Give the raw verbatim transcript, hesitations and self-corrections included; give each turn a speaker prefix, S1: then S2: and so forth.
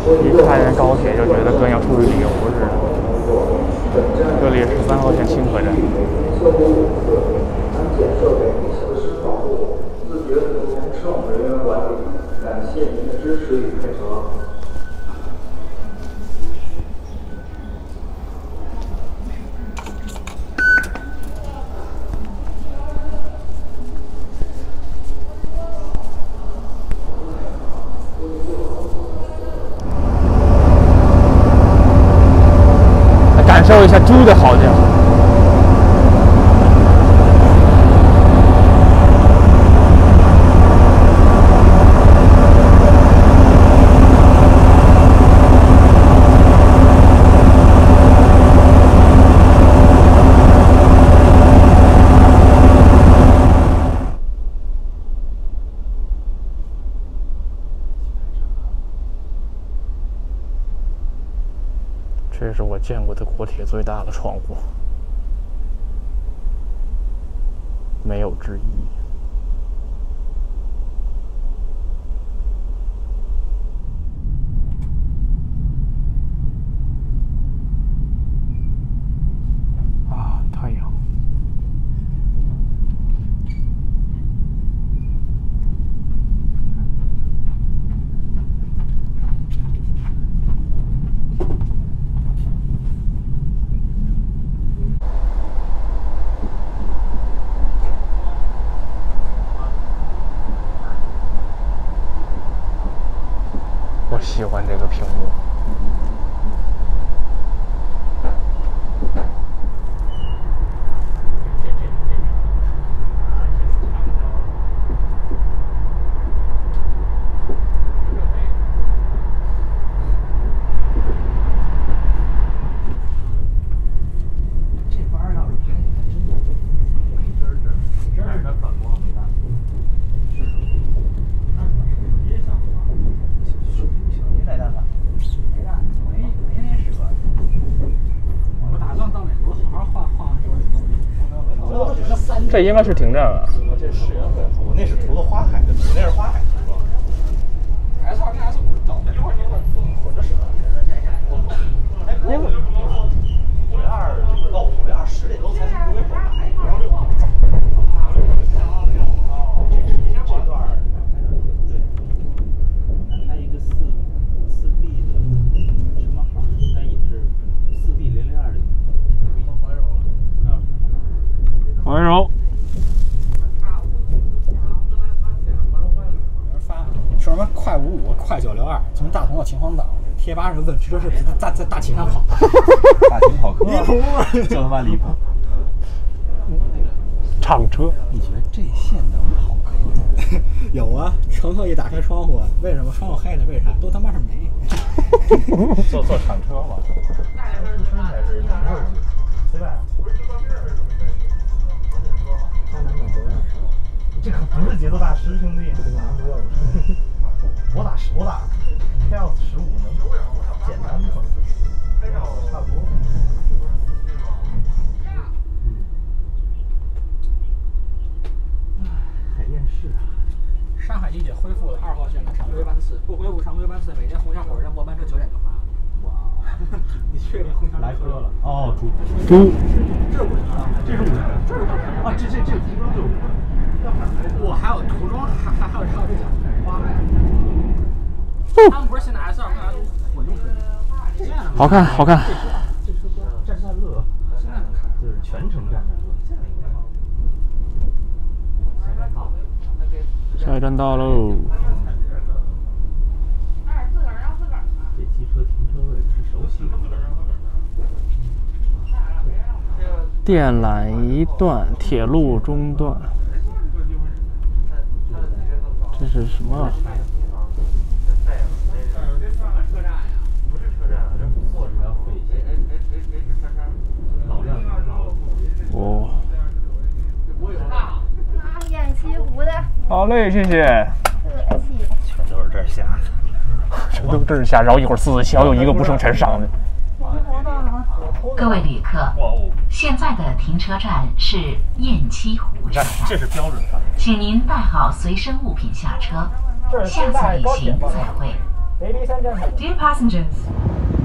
S1: 一看见高铁就觉得跟要出去旅游似的。这里是十三号线清河站。安检设备实施防护，自觉服从乘务人员管理，感谢您的支持与配合。感受一下猪的嚎叫。这是我见过的国铁最大的窗户，没有之一。啊，太阳！我喜欢这个屏幕。
S2: 这班要是拍起来真的美滋滋，这儿的反光没大。没来大吧？没大，没没那时候。我打算到美国好好换换手里东西。
S1: 这应该是停站啊。
S2: 我这是我那是涂的花海的，我那是花海涂装。S 二跟 S 五倒的一会儿一会儿混着使。哎，不是，五零二到五零二十里头才从东北口来，五幺六走。这段对，它一个四四 D 的什么号？它也是四 D 零零二零。
S1: 王云柔。
S3: 发说什么快五五快九六二，从大同到秦皇岛，贴吧上问这是在在大秦上跑，
S2: 大秦跑客，就他妈离谱。
S1: 敞车，
S2: 你觉得这线能跑客？
S3: 有啊，乘客一打开窗户，为什么窗户黑的？为啥？都他妈是煤。
S2: 坐坐敞车嘛，出身才是南二级，对吧？这可不是节奏大师，兄弟，这个难多了。我打十，我打 Chaos 十五能简单吗？差不多。海淀市啊。
S3: 上海地铁恢复了二号线的常规班次，不恢复常规班次，每天虹桥火车站末班车九点就发。哇，你确定虹桥
S2: 来车了？哦，猪
S1: 猪，
S3: 这是五零二，
S2: 这是五零二，这是五零二啊，这这这个涂装就是五零二。
S3: 我还有涂装，还还还有还有这种花海。他们不是现在 S 二跟 S 五混用车型？
S1: 好看好看。
S2: 这车多战战乐，现在能看，就是全程战战乐。现在应该好。下一站到了。
S1: 下一站到喽。
S2: 这机车停车位是手洗。
S1: 电缆一段，铁路中断。这是什么？哦。
S4: 啊，演西湖的。
S1: 好嘞，谢谢。
S4: 客气。
S2: 全都是这儿下的，
S1: 全都是这儿下，然后一会儿四四七有一个不剩全上的。
S5: 各位旅客，现在的停车站是雁栖湖车站，
S2: 这是标准发音。
S5: 请您带好随身物品下车，下次旅行再会。
S3: Ladies and gentlemen.
S5: Dear passengers,